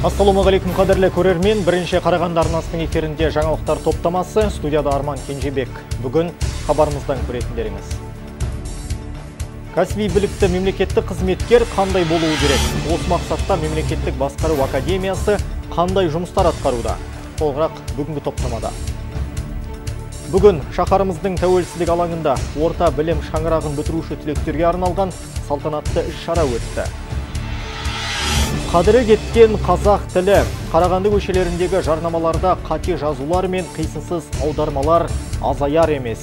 Ассалаумағалейкум қадірлі көрермен, бірінші Қарағанды арнасының эфирінде жаңалықтар топтамасы, студияда Арман Кенжебек. Бүгін хабарымыздан көретіндеріңіз. Кәсіби білікті мемлекеттік қызметкер қандай болуы керек? Осы мақсатта мемлекеттік басқару академиясы қандай жұмыстар атқаруда? Толығырақ бүгінгі топтамада. Бүгін шаһарымыздың тәуелсіздік алаңында орта білім шаңырағын бітіруші түлектерге арналған салтанатты іс-шара өтті. Қадірі кеткен қазақ тілі. Қарағанды көшелеріндегі жарнамаларда қате жазулар мен қисынсыз аудармалар азаяр емес.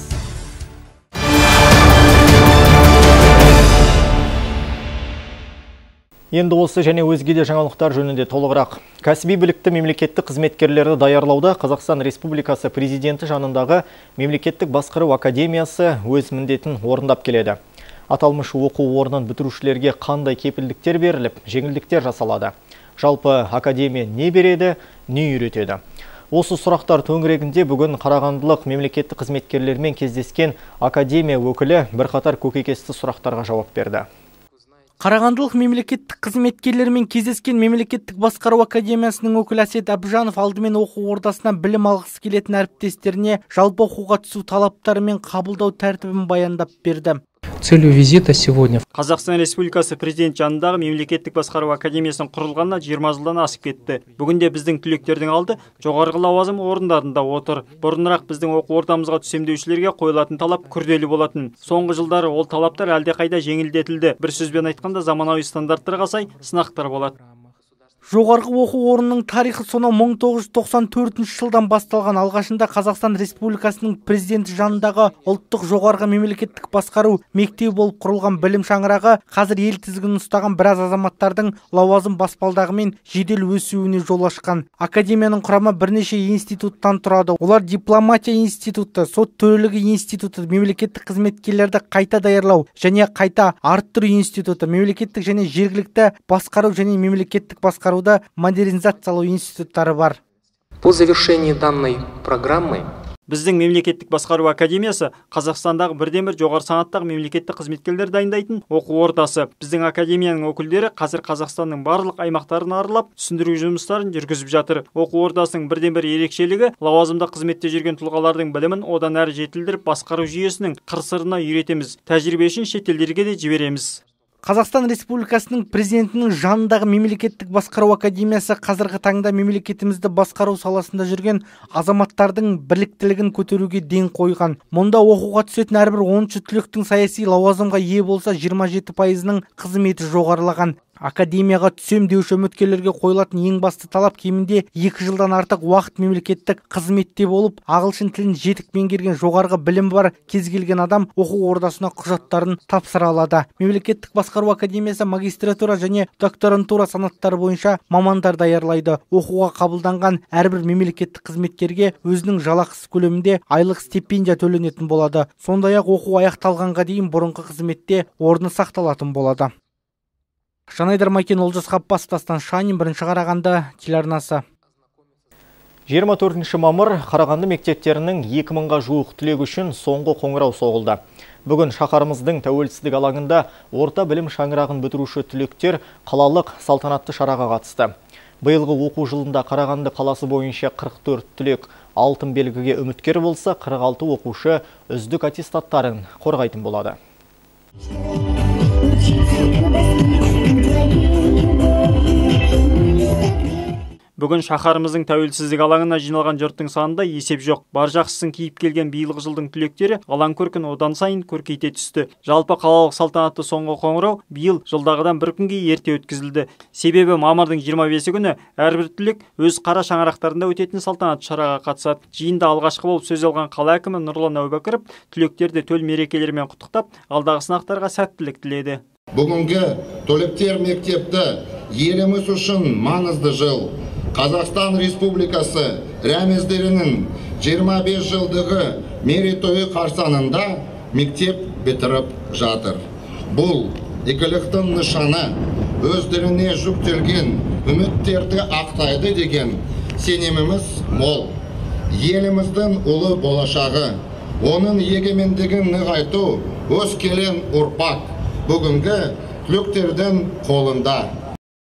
Енді осы және өзге де жаңалықтар жөнінде толығырақ. Кәсіби білікті мемлекеттік қызметкерлерді даярлауда Қазақстан Республикасы президенті жанындағы мемлекеттік басқару академиясы өз міндетін орындап келеді. Аталмыш оқу орнын бітірушілерге қандай кепілдіктер беріліп, жеңілдіктер жасалады? Жалпы академия не береді, не үйретеді? Осы сұрақтар төңірегінде бүгін қарағандылық мемлекеттік қызметкерлермен кездескен академия өкілі бірқатар көкейкесті сұрақтарға жауап берді. Қарағандылық мемлекеттік қызметкерлермен кездескен мемлекеттік басқару академиясының өкілі Әсет Әбжанов алдымен оқу ордасына білім алғысы келетін әріптестеріне жалпы оқуға түсу талаптары мен қабылдау тәртібін баяндап берді. Целью визита сегодня. Қазақстан Республикасы президент жанындағы мемлекеттік басқару академиясының құрылғанына 20 жылдан асып кетті. Бүгінде біздің түлектердің алды жоғарғы лауазым орындарында отыр. Бұрынырақ біздің оқу ордамызға түсемдеушілерге қойылатын талап күрделі болатын. Соңғы жылдары ол талаптар әлде қайда жеңілдетілді. Бір сөзбен айтқанда заманауи стандарттарға сай сынақтар болады. Жоғарғы оқу орнының тарихы сонау 1994 жылдан басталған. Алғашында Қазақстан Республикасының президенті жанындағы ұлттық жоғарғы мемлекеттік басқару мектебі болып құрылған білім шаңырағы қазір ел тізгінін ұстаған біраз азаматтардың лауазым баспалдағымен жедел өсуіне жол ашқан. Академияның құрамы бірнеше институттан тұрады. Олар дипломатия институты, сот төрелігі институты, мемлекеттік қызметкерлерді қайта даярлау және қайта арттыру институты, мемлекеттік және жергілікті басқару және мемлекеттік басқару модернизациялау институттары бар. По завершении данной программы біздің мемлекеттік басқару академиясы Қазақстандағы бірден-бір жоғары санаттағы мемлекеттік қызметкерлер дайындайтын оқу ордасы. Біздің академияның өкілдері қазір Қазақстанның барлық аймақтарын аралап, түсіндіру жұмыстарын жүргізіп жатыр. Оқу ордасының бірден-бір ерекшелігі лауазымда қызметте жүрген тұлғалардың білімін одан әрі жетілдіріп, басқару жүйесінің қыр-сырына үйретеміз. Тәжірибесін шетелдерге де жібереміз. Қазақстан Республикасының президентінің жанындағы мемлекеттік басқару академиясы қазіргі таңда мемлекетімізді басқару саласында жүрген азаматтардың бірліктілігін көтеруге ден қойған. Мұнда оқуға түсетін әрбір 10 түлектің саяси лауазымға ие болса 27%-ның қызметі жоғарылаған. Академияға түсем деуші үміткерлерге қойылатын ең басты талап кемінде 2 жылдан артық уақыт мемлекеттік қызметте болып, ағылшын тілін жетік меңгерген жоғарғы білім бар кез келген адам оқу ордасына құжаттарын тапсыра алады. Мемлекеттік басқару академиясы магистратура және докторантура санаттары бойынша мамандар даярлайды. Оқуға қабылданған әрбір мемлекеттік қызметкерге өзінің жалақысы көлемінде айлық стипендия төленетін болады. Сондай-ақ оқу аяқталғанға дейін бұрынғы қызметте орны сақталатын болады. Жанайдар Майкен, Олжас Қаппасов, Дастан Шанин, бірінші Қарағанды телеарнасы. 24 мамыр Қарағанды мектептерінің 2000-ға жуық түлек үшін соңғы қоңырау соғылды. Бүгін шаһарымыздың тәуелсіздік алаңында орта білім шаңырағын бітіруші түлектер қалалық салтанатты шараға қатысты. Биылғы оқу жылында Қарағанды қаласы бойынша 44 түлек алтын белгіге үміткер болса, 46 оқушы үздік аттестаттарын қорғайтын болады. Бүгін шаһарымыздың тәуелсіздік алаңына жиналған жұрттың санында есеп жоқ. Бар жақсысын киіп келген биылғы жылдың түлектері алаң көркін одан сайын көркейте түсті. Жалпы қалалық салтанатты соңғы қоңырау биыл жылдағыдан бір күнге ерте өткізілді. Себебі мамырдың 25 күні әрбір түлек өз қара шаңырақтарында өтетін салтанатты шараға қатысады. Жиында алғашқы болып сөз алған қала әкімі Нұрлан Әубәкіров түлектерді төл мерекелерімен құттықтап, алдағы сынақтарға сәттілік тіледі. Бүгінгі түлектер мектепті еліміз үшін маңызды жыл. Қазақстан Республикасы рәміздерінің 25 жылдығы мерейтойы қарсаңында мектеп бітіріп жатыр. Бұл игіліктің нышаны өздеріне жүктелген үміттерді ақтайды деген сеніміміз мол. Еліміздің ұлы болашағы, оның егемендігін нығайту өскелең ұрпақ бүгінгі түлектердің қолында.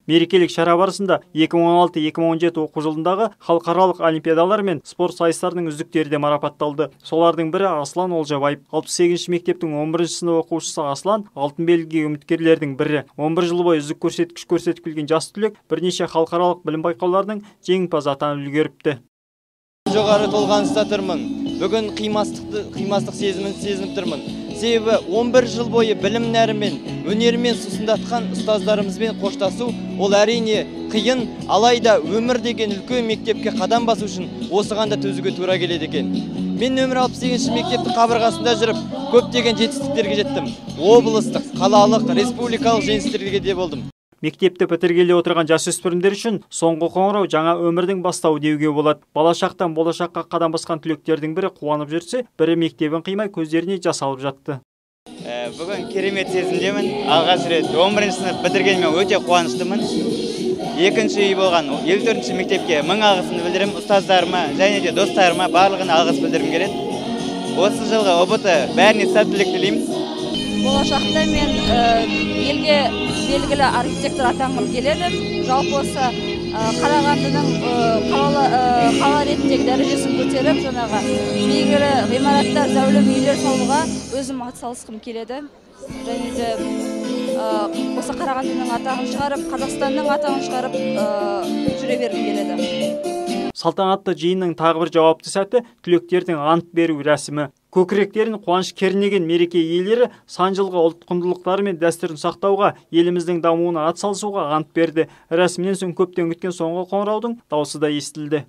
Мерекелік шара барысында 2016-2017 оқу жылындағы халықаралық олимпиадалар мен спорт сайыстарының үздіктері де марапатталды. Солардың бірі Аслан Олжабаев. 68-ші мектептің 11-ші сынып оқушысы Аслан алтын белгіге үміткерлердің бірі. 11 жыл бойы үздік көрсеткіш көрсетіп келген жас түлек бірнеше халықаралық білім байқауларының жеңімпазы атанып үлгеріпті. Жоғары толғаныста тұрмын. Бүгін қимастық сезімін сезініп тұрмын. Себебі 11 жыл бойы білім нәрімен, өнерімен сусындатқан ұстаздарымызбен қоштасу, ол әрине қиын, алайда өмір деген үлкен мектепке қадам басу үшін осыған да төзуге тура келеді екен. Мен нөмір 68-ші мектептің қабырғасында жүріп, көптеген жетістіктерге жеттім. Облыстық, қалалық, республикалық жеңістерге де болдым. Мектепті бітіргелі отырған жасөспірімдер үшін соңғы қоңырау жаңа өмірдің бастауы деуге болады. Балашақтан болашаққа қадам басқан түлектердің бірі қуанып жүрсе, бірі мектебін қимай көздеріне жас алып жатты. Бүгін керемет сезімдемін. Алғаш рет 11-ші сынып бітіргеніме өте қуаныштымын. Екінші үй болған 54-ші мектепке мың алғысымды білдірем. Ұстаздарыма және де достарыма барлығына алғыс білдіргім келеді. Осы жылғы ұбт бәріне сәттілік тілеймін. Болашақта мен елге белгілі архитектор атанғым келеді. Жалпы осы Қарағандының қала ретіндегі дәрежесін көтеріп, жаңағы белгілі ғимараттар, зәулім үйлер салуға өзім атсалысқым келеді. Және де осы Қарағандының атағын шығарып, Қазақстанның атағын шығарып жүре бергім келеді. Салтанатты жиынның тағы бір жауапты сәті түлектердің ант беру рәсімі. Көкіректерін қуаныш кернеген мереке иелері сан жылғы ұлт құндылықтары мен дәстүрін сақтауға, еліміздің дамуына атсалысуға ант берді. Рәсімнен соң көптен күткен соңғы қоңыраудың дауысы да естілді.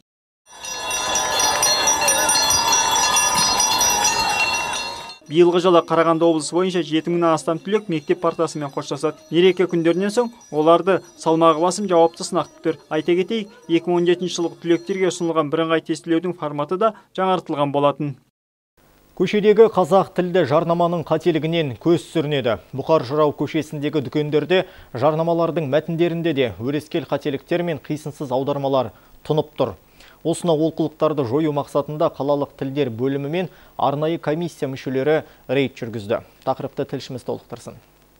Биылғы жылы Қарағанды облысы бойынша 7000-нан астам түлек мектеп партасымен қоштасады. Мереке күндерінен соң оларды салмағы басым жауапты сынақ күтер. Айта кетейік, 2017 жылғы түлектерге ұсынылған бірыңғай тестілеудің форматы да жаңартылған болатын. Көшедегі қазақ тілді жарнаманың қателігінен көз сүрінеді. Бұқар Жырау көшесіндегі дүкендерде жарнамалардың мәтіндерінде де өрескел қателіктер мен қисынсыз аудармалар тұнып тұр. Осына олқылықтарды жою мақсатында қалалық тілдер бөлімі мен арнайы комиссия мүшелері рейд жүргізді. Тақырыпты тілшіміз толықтырсын.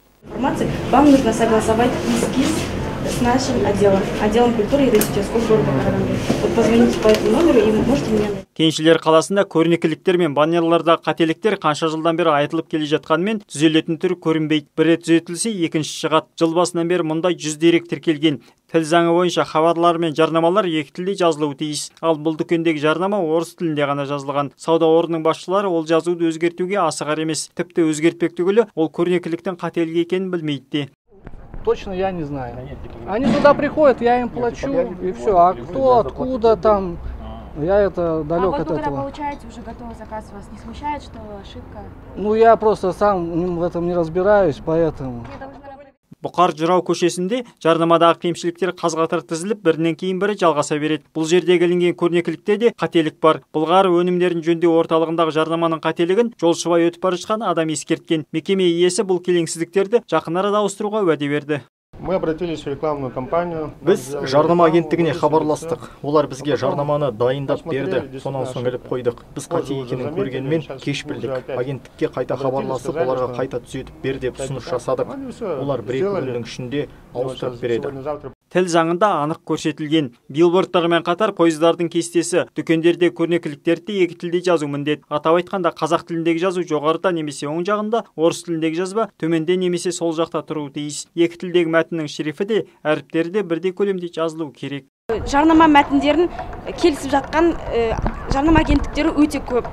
Вам нужно согласовать эскиз с нашим отделом культуры и ресурсов города Караганды. Вот позвоните по этому номеру и можете меня найти. Кеншілер қаласында көрнекіліктер мен баннерларда қателіктер қанша жылдан бері айтылып келе жатқанымен түзелетін түрі көрінбейді. Бір рет түзетілсе, екінші шығады. Жыл басынан бері мұндай 100 дерек тіркелген. Тіл заңы бойынша хабарлар мен жарнамалар екі тілде жазылуы тиіс. Ал бұл дүкендегі жарнама орыс тілінде ғана жазылған. Сауда орнының басшылары ол жазуды өзгертуге асығар емес. Тіпті өзгертпек түгілі ол көрнекіліктің қателігі екенін білмейді. Точно я не знаю. Они туда приходят, я им плачу, и все. А кто, откуда там, я это далек от этого. А вы, когда получаете уже готовый заказ, вас не смущает, что ошибка? Ну, я просто сам в этом не разбираюсь, поэтому... Бұқар Жырау көшесінде жарнамадағы кемшіліктер қаз-қатар тізіліп, бірінен кейін бірі жалғаса береді. Бұл жердегі ілінген көрнекілікте де қателік бар. Былғары өнімдерін жөндеу орталығындағы жарнаманың қателігін жолшыбай өтіп бара жатқан адам ескерткен. Мекеме иесі бұл келеңсіздіктерді жақын арада ауыстыруға уәде берді. Мы обратились в рекламную кампанию. Біз жарнама агенттігіне хабарластық. Олар бізге жарнаманы дайындап берді. Сонан соң іліп қойдық. Біз қате екенін көргенмен кеш білдік. Агенттікке қайта хабарласып, оларға қайта түзетіп бер деп ұсыныс жасадық. Олар бір-екі күннің ішінде ауыстырып береді. Тіл заңында анық көрсетілген. Билбордтармен қатар пойыздардың кестесі, дүкендерде көрнекіліктерді екі тілде жазу міндет. Атап айтқанда қазақ тіліндегі жазу жоғарыда немесе оң жағында, орыс тіліндегі жазба төменде немесе сол жақта тұруы тиіс. Екі тілдегі мәтіннің шрифі де, әріптері де бірдей көлемде жазылуы керек. Жарнама мәтіндерін келісіп жатқан жарнама агенттіктері өте көп.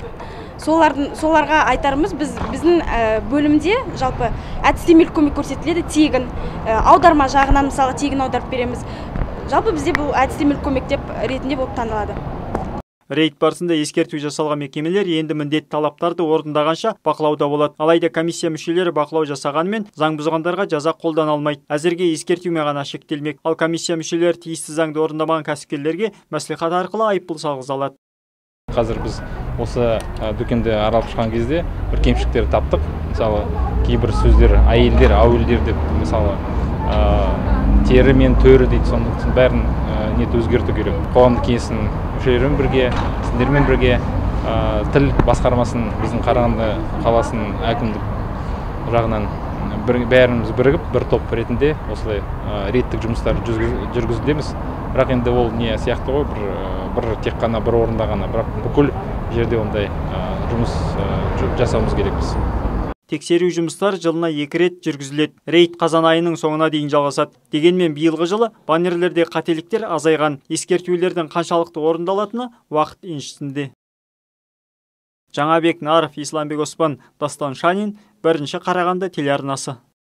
Соларға айтарымыз, біздің бөлімде жалпы әдістемелік көмек көрсетіледі, тегін аударма жағынан мысалы тегін аударып береміз. Жалпы бізде бұл әдістемелік көмек деп ретінде болып танылады. Рейд барысында ескерту жасалған мекемелер енді міндетті талаптарды орындағанша бақылауда болады. Алайда комиссия мүшелері бақылау жасағанымен заң бұзғандарға жаза қолдана алмайды. Әзірге ескертумен ғана шектелмек. Ал комиссия мүшелері тиісті заңды орындамаған кәсіпкерлерге мәслихат арқылы айыппұл салғызылады. Қазір біз осы дүкенде аралап шыққан кезде бір кемшіліктер таптық. Мысалы, кейбір сөздер әйелдер, әуелдер деп, мысалы, тері мен төрі дейді, сондықтан бәрін нет өзгерту керек. Қоғамдық кеңестің мүшелерімен бірге, сіздермен бірге тіл басқармасын, біздің Қарағанды қаласының әкімдік жағынан бәріміз бірігіп, бір топ ретінде осылай рейдтік жұмыстар жүргізудеміз. Бірақ енді ол не сияқты ғой, бір тек қана бір орында ғана, бірақ бүкіл жерде ондай жұмыс жасауымыз керекпіз. Тексеру жұмыстар жылына 2 рет жүргізіледі. Рейд қазан айының соңына дейін жалғасады. Дегенмен биылғы жылы баннерлерде қателіктер азайған, ескертулердің қаншалықты орындалатыны уақыт еншісінде. Жаңабек Наров, Исламбек Оспан, Дастан Шанин, бірінші Қарағанды телеарнасы.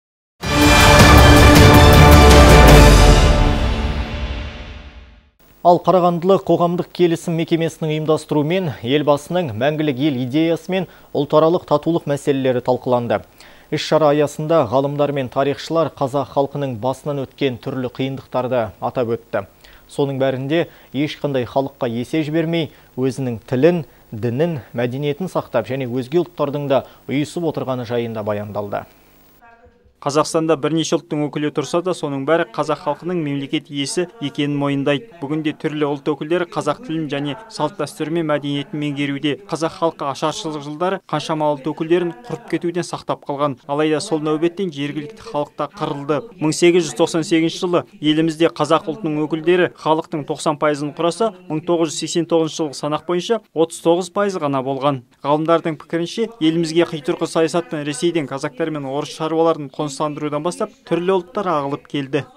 Ал Қарағандылық қоғамдық келісім мекемесінің ұйымдастыруымен елбасының мәңгілік ел идеясы мен ұлтаралық татулық мәселелері талқыланды. Іс-шара аясында ғалымдар мен тарихшылар қазақ халқының басынан өткен түрлі қиындықтарды атап өтті. Соның бәрінде ешқандай халыққа есе жібермей, өзінің тілін, дінін, мәдениетін сақтап және өзге ұлттардың да ұйысып отырғаны жайында баяндалды. Қазақстанда бірнеше ұлттың өкілі тұрса да, соның бәрі қазақ халқының мемлекет иесі екенін мойындайды. Бүгінде түрлі ұлт өкілдері қазақ тілін және салт-дәстүрі мен мәдениетін меңгеруде. Қазақ халқы ашаршылық жылдары қаншама ұлт өкілдерін құрып кетуден сақтап қалған. Алайда сол нәубеттен жергілікті халықта қырылды. 1898 жылы елімізде қазақ ұлтының өкілдері халықтың 90%-ын құраса, 1989 жылғы санақ бойынша 39% ғана болған. Ғалымдардың пікірінше, елімізге қитұрқы саясатпен Ресейден казактар мен орыс шаруалардың қоныстандырудан бастап түрлі ұлттар ағылып келді.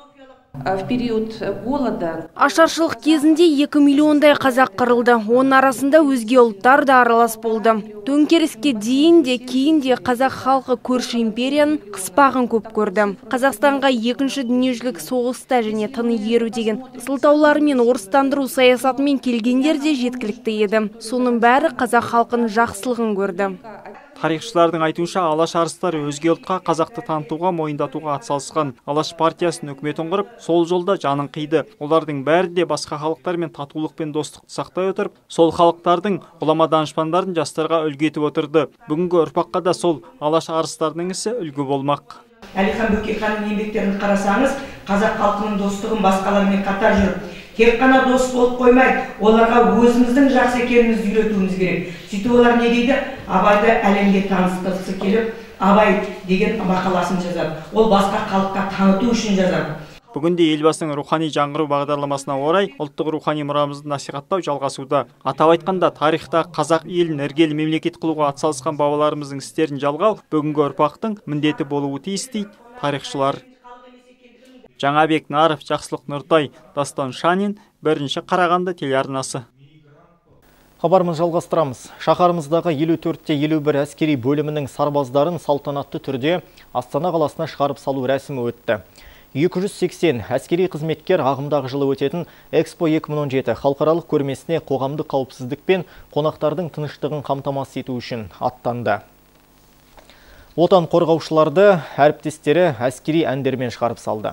Ашаршылық кезінде 2 миллиондай қазақ қырылды. Оның арасында өзге ұлттар да аралас болды. Төңкеріске дейін де кейін де қазақ халқы көрші империяның қыспағын көп көрді. Қазақстанға екінші дүниежүзілік соғыста және тыны еру деген сылтауларымен орыстандыру саясатымен келгендер де жеткілікті еді. Соның бәрі қазақ халқының жақсылығын көрді. Тарихшылардың айтуынша, Алаш арыстары өзге ұлтқа қазақты танытуға, мойындатуға атсалысқан. Алаш партиясын үкіметін құрып, сол жолда жанын қиды. Олардың бәрі де басқа халықтармен татулық пен достықты сақтай отырып, сол халықтардың ғұлама данышпандарын жастарға үлгі етіп отырды. Бүгінгі ұрпаққа да сол Алаш арыстарының ісі үлгі болмақ. Әлихан Бөкейханның еңбектерін қарасаңыз, қазақ халқының достығын басқалармен қатар жүріп, тек қана дос болып қоймай, оларға өзіміздің жақсы екенімізді үйретуіміз керек. Сөйтіп олар не дейді? Абайды әлемге таныстырғысы келіп, Абай деген мақаласын жазады. Ол басқа халыққа таныту үшін жазады. Бүгінде елбасының рухани жаңғыру бағдарламасына орай ұлттық рухани мұрамызды насихаттау жалғасуда. Атап айтқанда, тарихта қазақ елін іргелі мемлекет қылуға атсалысқан бабаларымыздың істерін жалғау бүгінгі ұрпақтың міндеті болуы тиіс дейді тарихшылар. Жаңабек Наров, Жақсылық Нұртай, Дастан Шанин, бірінші Қарағанды телеарнасы. Хабарымыз жалғастырамыз. Шаһарымыздағы 54-51 әскери бөлімінің сарбаздарын салтанатты түрде Астана қаласына шығарып салу рәсімі өтті. 280 әскери қызметкер ағымдағы жылы өтетін Экспо 2017 халықаралық көрмесіне қоғамдық қауіпсіздік пен қонақтардың тыныштығын қамтамасыз ету үшін аттанды. Отан қорғаушыларды әріптестері әскери әндермен шығарып салды.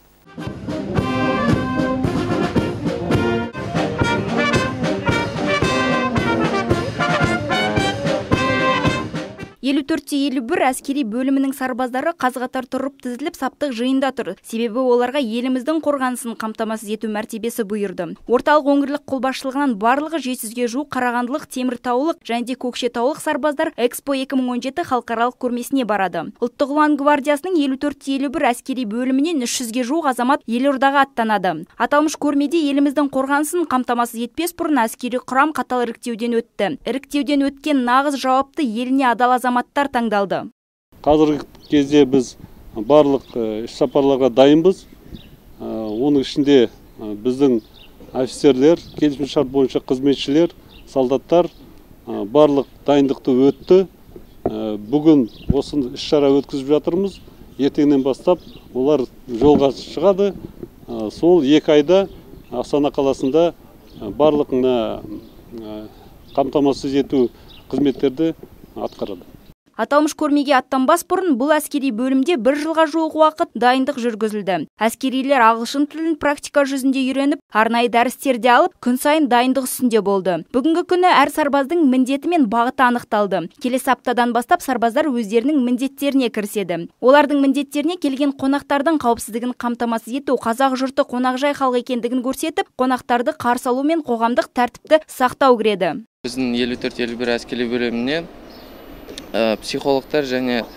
54-51 әскери бөлімінің сарбаздары қаз-қатар тұрып тізіліп саптық жиында тұр. Себебі оларға еліміздің қорғанысын қамтамасыз ету мәртебесі бұйырды. Орталық өңірлік қолбасшылығынан барлығы 700-ге жуық қарағандылық, теміртаулық және де көкшетаулық сарбаздар Экспо 2017 халықаралық көрмесіне барады. Ұлттық ұлан гвардиясының 54-51 әскери бөлімінен 300-ге жуық азамат елордаға аттанады. Аталмыш көрмеде еліміздің қорғанысын қамтамасыз етпес бұрын әскери құрам қатал іріктеуден өтті. Іріктеуден өткен нағыз жауапты еліне адал азаматтар таңдалды. Қазіргі кезде біз барлық іс-сапарларға дайынбыз. Оның ішінде біздің офицерлер, келісімшарт бойынша қызметшілер, солдаттар барлық дайындықты өтті. Бүгін осы іс-шара өткізіп жатырмыз. Ертеңнен бастап олар жолға шығады. Сол 2 айда Астана қаласында барлық қамтамасыз ету қызметтерді атқарады. Аталмыш көрмеге аттанбас бұрын бұл әскери бөлімде 1 жылға жуық уақыт дайындық жүргізілді. Әскерилер ағылшын тілін практика жүзінде үйреніп, арнайы дәрістерде алып, күн сайын дайындық үстінде болды. Бүгінгі күні әр сарбаздың міндеті мен бағыты анықталды. Келесі аптадан бастап сарбаздар өздерінің міндеттеріне кіріседі. Олардың міндеттеріне келген қонақтардың қауіпсіздігін қамтамасыз ету, қазақ жұрты қонақжай халық екендігін көрсетіп, қонақтарды қарсы алу мен қоғамдық тәртіпті сақтау кіреді. Біздің 54-51 әскери бөліміне психологтар және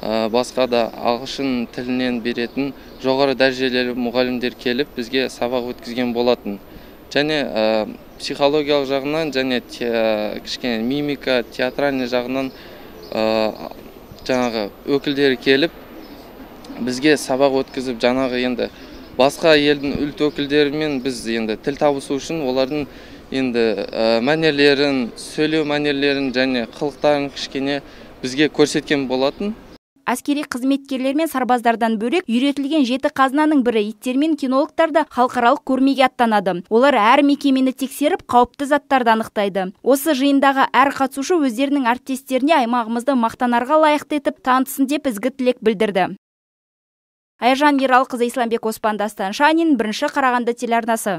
басқа да ағылшын тілінен беретін жоғары дәрежелі мұғалімдер келіп бізге сабақ өткізген болатын. Және психологиялық жағынан және кішкене мимика, театральный жағынан жаңағы өкілдері келіп бізге сабақ өткізіп, жаңағы енді басқа елдің ұлт өкілдерімен біз енді тіл табысу үшін олардың енді мәнерлерін, сөйлеу мәнерлерін және қылықтарын кішкене бізге көрсеткен болатын. Әскери қызметкерлер мен сарбаздардан бөлек үйретілген 7 қазынаның бірі иттер мен кинологтарда халықаралық көрмеге аттанады. Олар әр мекемені тексеріп, қауіпті заттарды анықтайды. Осы жиындағы әр қатысушы өздерінің әріптестеріне аймағымызды мақтанарға лайықты етіп танытсын деп ізгі тілек білдірді. Айжан Ералқызы, Исламбек Оспан, Дастан Шанин, бірінші Қарағанды телеарнасы.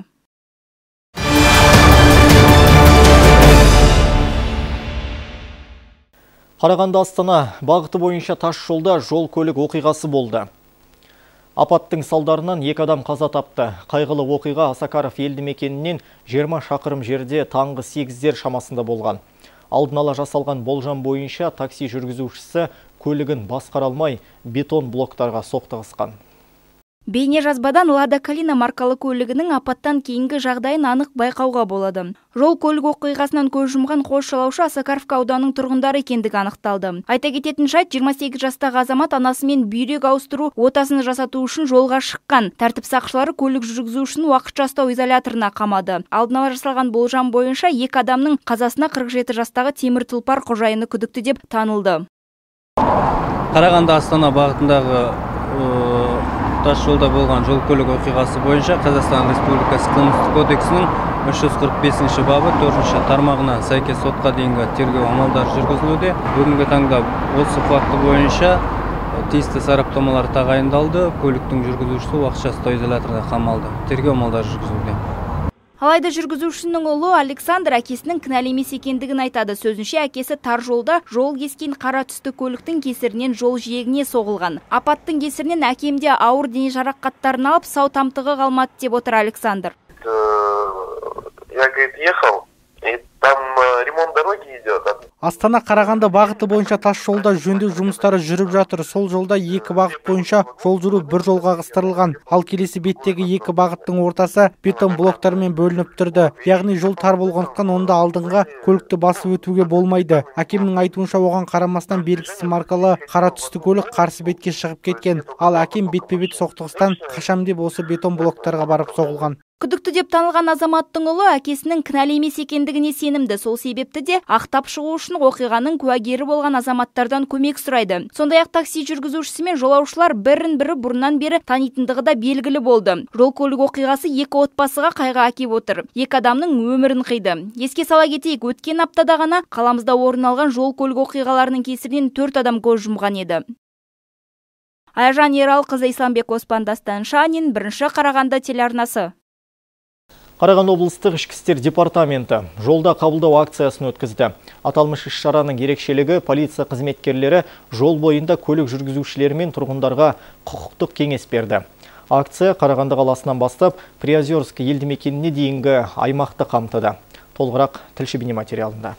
Қарағанды Астана бағыты бойынша тас жолда жол көлік оқиғасы болды. Апаттың салдарынан 2 адам қаза тапты. Қайғылы оқиға Асакаров елді мекенінен 20 шақырым жерде таңғы 8-дер шамасында болған. Алдын ала жасалған болжам бойынша такси жүргізушісі көлігін басқара алмай бетон блоктарға соқтығысқан. Бейне жазбадан Лада Калина маркалы көлігінің апаттан кейінгі жағдайын анық байқауға болады. Жол көлік оқиғасынан көз жұмған қос жолаушы Асакаровка ауданының тұрғындары екендігі анықталды. Айта кететін жайт, 28 жастағы азамат анасымен бүйрек ауыстыру отасын жасату үшін жолға шыққан. Тәртіп сақшылары көлік жүргізушісін уақытша ұстау изоляторына қамады. Алдын ала жасалған болжам бойынша 2 адамның қазасына 47 жастағы темір тұлпар қожайыны күдікті деп танылды. Қарағанды Астана бағытындағы тас жолда болған жол көлік оқиғасы бойынша Қазақстан Республикасы қылмыстық кодексінің 345 бабы 4 тармағына сәйкес сотқа дейінгі тергеу амалдары жүргізілуде. Бүгінгі таңда осы факті бойынша тиісті сараптамалар тағайындалды. Көліктің жүргізушісі уақытша ұстау изоляторына қамалды. Тергеу амалдары жүргізілуде. Алайда жүргізушінің ұлы Александр әкесінің кінәлі емес екендігін айтады. Сөзінше, әкесі тар жолда жол кескен қара түсті көліктің кесірінен жол жиегіне соғылған. Апаттың кесірінен әкемде ауыр дене жарақаттарын алып, сау тамтығы қалмады деп отыр Александр. Я, ехал, и там ремонт дороги идет. Астана Қарағанды бағыты бойынша тас жолда жөндеу жұмыстары жүріп жатыр. Сол жолда 2 бағыт бойынша жол жүру бір жолға ығыстырылған. Ал келесі беттегі 2 бағыттың ортасы бетон блоктармен бөлініп тұрды. Яғни жол тар болғандықтан онда алдыңға көлікті басып өтуге болмайды. Әкемнің айтуынша оған қарамастан белгісіз маркалы қара түсті көлік қарсы бетке шығып кеткен. Ал әкем бетпе-бет соқтығыстан қашам деп осы бетон блоктарға барып соғылған. Күдікті деп танылған азаматтың ұлы әкесінің кінәлі емес екендігіне сенімді. Сол себепті де ақтап шығу үшін оқиғаның куәгері болған азаматтардан көмек сұрайды. Сондай-ақ такси жүргізушісі мен жолаушылар бірін-бірі бұрыннан бері танитындығы да белгілі болды. Жол көлік оқиғасы 2 отбасыға қайғы әкеп отыр. 2 адамның өмірін қиды. Еске сала кетейік, өткен аптада ғана қаламызда орын алған жол көлік оқиғаларының кесірінен 4 адам көз жұмған еді. Айжан Ералқызы, Исламбек Оспан, Дастан Шанин, бірінші Қарағанды телеарнасы. Қарағанды облыстық ішкі істер департаменті жолда қабылдау акциясын өткізді. Аталмыш іс-шараның ерекшелігі полиция қызметкерлері жол бойында көлік жүргізушілері мен тұрғындарға құқықтық кеңес берді. Акция Қарағанды қаласынан бастап Приозерск елді мекеніне дейінгі аймақты қамтыды. Толығырақ тілші бейнематериалында.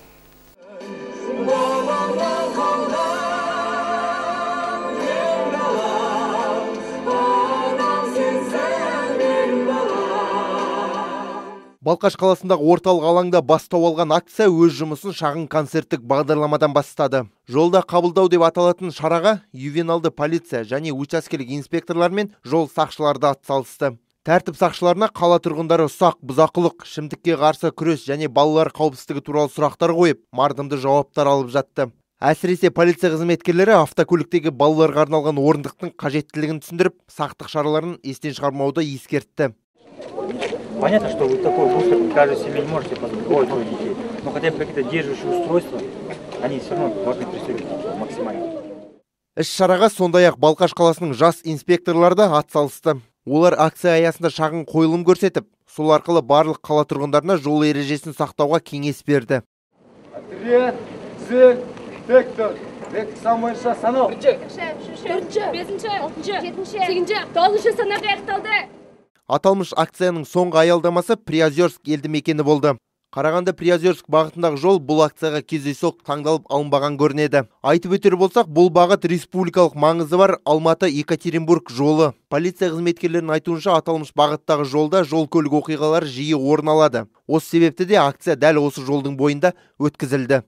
Балқаш қаласындағы орталық алаңда бастау алған акция өз жұмысын шағын концерттік бағдарламадан бастады. Жолда қабылдау деп аталатын шараға ювеналды полиция және учаскелік инспекторлар мен жол сақшыларды атсалысты. Тәртіп сақшыларына қала тұрғындары ұсақ бұзақылық, ішімдікке қарсы күрес және балалар қауіпсіздігі туралы сұрақтар қойып, мардымды жауаптар алып жатты. Әсіресе полиция қызметкерлері автокөліктегі балаларға арналған орындықтың қажеттілігін түсіндіріп, сақтық шараларын естен шығармауды ескертті. Понятно, что вы такой бустер, каждый семье не можете позволить двое детей, но хотя бы какие-то держащие устройства, они все равно должны присутствовать максимально. Іс-шараға сондай-ақ Балқаш қаласының жас инспекторлары да атсалысты. Олар акция аясында шағын қойылым көрсетіп, сол арқылы барлық қала тұрғындарына жол ережесін сақтауға кеңес берді. Отряд, инспектор, сан бойынша санау. 4-ші, 5-ші, 6-ші, 7-ші, 9-ші санағы аяқталды. Аталмыш акцияның соңғы аялдамасы Приозерск елді мекені болды. Қарағанды-Приозерск бағытындағы жол бұл акцияға кездейсоқ таңдалып алынбаған көрінеді. Айтып өтер болсақ, бұл бағыт республикалық маңызы бар Алматы-Екатеринбург жолы. Полиция қызметкерлерінің айтуынша, аталмыш бағыттағы жолда жол-көлік оқиғалары жиі орын алады. Осы себепті де акция дәл осы жолдың бойында өткізілді.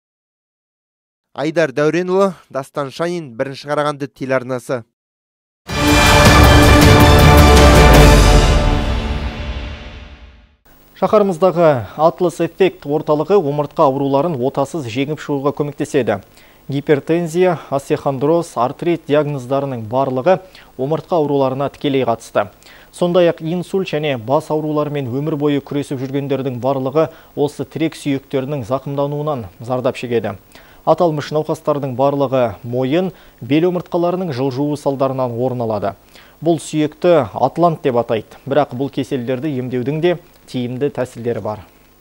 Айдар Дәуренұлы, Дастан Шанин, Бірінші Қарағанды телеарнасы. Шаһарымыздағы Атлас Эффект орталығы омыртқа ауруларын отасыз жеңіп шығуға көмектеседі. Гипертензия, остеохондроз, артрит диагноздарының барлығы омыртқа ауруларына тікелей қатысты. Сондай-ақ инсульт және бас ауруларымен өмір бойы күресіп жүргендердің барлығы осы тірек сүйектерінің зақымдануынан зардап шегеді. Аталмыш науқастардың барлығы мойын, бел омыртқаларының жылжуы салдарынан орын алады. Бұл сүйекті атлант деп атайды, бірақ бұл кеселдерді емдеудің де тиімді тәсілдері бар.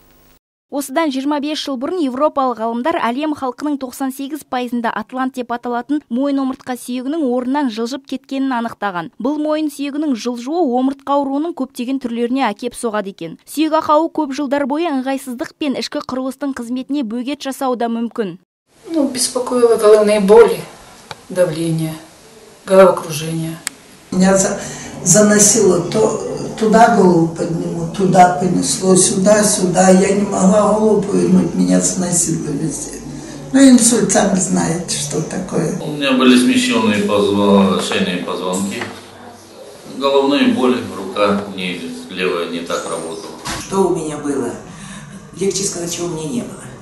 Осыдан 25 жыл бұрын европалық ғалымдар әлем халқының 98%-ында атлант деп аталатын мойын омыртқа сүйегінің орнынан жылжып кеткенін анықтаған. Бұл мойын сүйегінің жылжуы омыртқа ауруының көптеген түрлеріне әкеп соғады екен. Сүйек ақауы көп жылдар бойы ыңғайсыздық пен ішкі құрылыстың қызметіне бөгет жасауы да мүмкін. Беспокоило головные боли, давление, головокружение. Меня заносило туда голову подниму, туда понесло, сюда. Я не могла голову повернуть, меня заносило везде. Инсульт, сами знаете, что такое. У меня были смещенные шейные позвонки, головные боли, рука левая не так работала. Что у меня было? Легче сказать, чего у меня не было.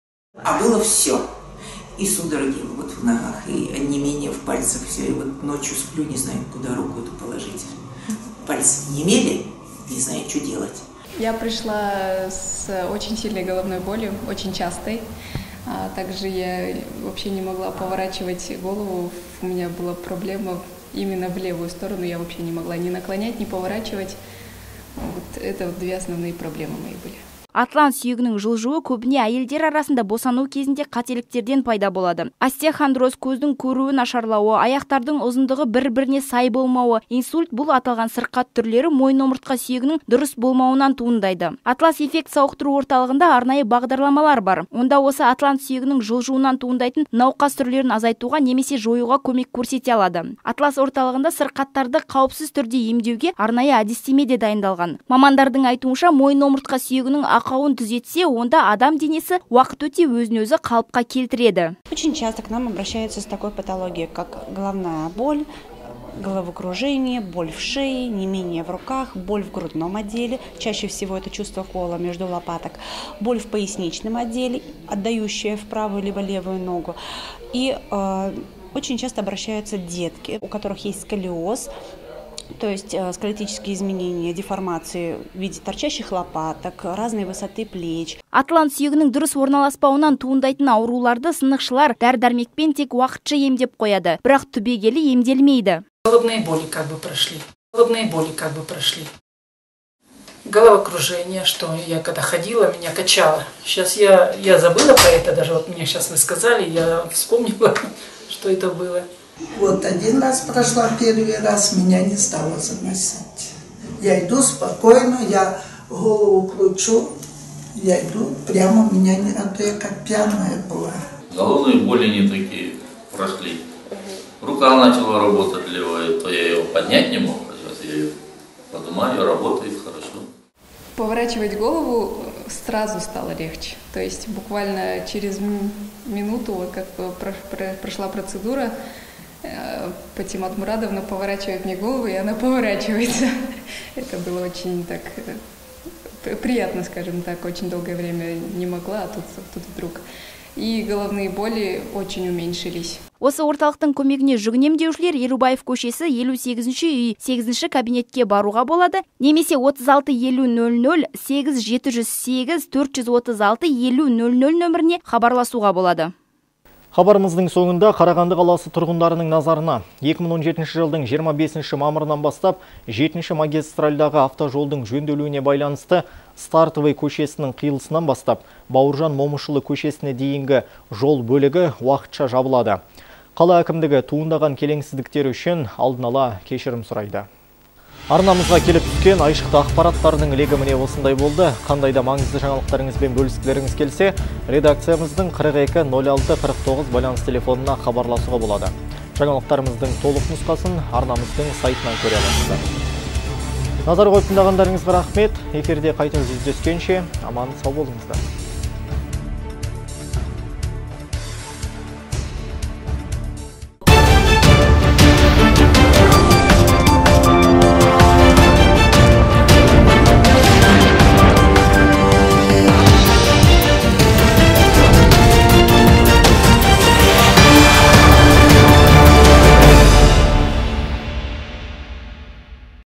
А было все. И судороги вот в ногах, и онемение в пальцах, все. И вот ночью сплю, не знаю, куда руку эту положить. Пальцы немели, не знаю, что делать. Я пришла с очень сильной головной болью, очень частой. Также я вообще не могла поворачивать голову. У меня была проблема именно в левую сторону. Я вообще не могла ни наклонять, ни поворачивать. Вот это две основные проблемы мои были. Атлант сүйегінің жылжуы көбіне әйелдер арасында босану кезінде қателіктерден пайда болады. Остеохондроз көздің көруі нашарлауы, аяқтардың ұзындығы бір-біріне сай болмауы, инсульт бұл аталған сырқат түрлері мойын омыртқа сүйегінің дұрыс болмауынан туындайды. Атлас Эффект сауықтыру орталығында арнайы бағдарламалар бар. Онда осы атлант сүйегінің жылжуынан туындайтын науқас түрлерін азайтуға немесе жоюға көмек көрсете алады. Атлас орталығында сырқаттарды қауіпсіз түрде емдеуге арнайы әдістеме де дайындалған. Мамандардың айтуынша, мойын омыртқа сүйегінің ақауын түзетсе, онда адам денесі уақыт өте өзін-өзі қалыпқа келтіреді. Очень часто к нам обращаются с такой патологией, как головная боль, головокружение, боль в шее, онемение в руках, боль в грудном отделе, чаще всего это чувство кола между лопаток, боль в поясничном отделе, отдающая в правую либо левую ногу. И очень часто обращаются детки, у которых есть сколиоз, то есть сколиотические изменения, деформации в виде торчащих лопаток, разной высоты плеч. Атлант сүйегінің дұрыс орналаспауынан туындайтын ауруларды сынықшылар дәрі-дәрмекпен тек уақытша емдеп қояды, бірақ түбегейлі емделмейді. Головные боли как бы прошли. Головокружение, что я когда ходила, меня качало. Сейчас я забыла про это, даже вот мне сейчас вы сказали, я вспомнила, что это было. Вот один раз прошла, первый раз меня не стало заносить. Я иду спокойно, я голову кручу, я иду, прямо меня не... А то я как пьяная была. Головные боли не такие прошли. Рука начала работать левая, то я ее поднять не мог, а сейчас я ее поднимаю, работает хорошо. Поворачивать голову сразу стало легче. То есть буквально через минуту, вот как прошла процедура, Патимат Мурадовна поворачивает мне голову, и она поворачивается. Это было очень так приятно, скажем так, очень долгое время не могла, а тут вдруг. И головные боли очень уменьшились. Осы орталықтың көмегіне жүгінем деушілер Ерубаев көшесі 58-ші үй 8-ші кабинетке баруға болады, немесе 36 50 00 8708 436 50 00 нөміріне хабарласуға болады. Хабарымыздың соңында Қарағанды қаласы тұрғындарының назарына 2017 жылдың 25 мамырынан бастап 7-ші магистральдағы автожолдың жөнделуіне байланысты Стартовый көшесінің қиылысынан бастап Бауыржан Момышұлы көшесіне дейінгі жол бөлігі уақытша жабылады. Қала әкімдігі туындаған келеңсіздіктер үшін алдын ала кешірім сұрайды. Арнамызға келіп түскен айшықты ақпараттардың легі міне осындай болды. Қандай да маңызды жаңалықтарыңызбен бөліскілеріңіз келсе, редакциямыздың 42-06-49 байланыс телефонына хабарласуға болады. Жаңалықтарымыздың толық нұсқасын арнамыздың сайтынан көре аласыздар. Назар қойып тыңдағандарыңызға рахмет. Эфирде қайта жүздескенше аман сау болыңыздар.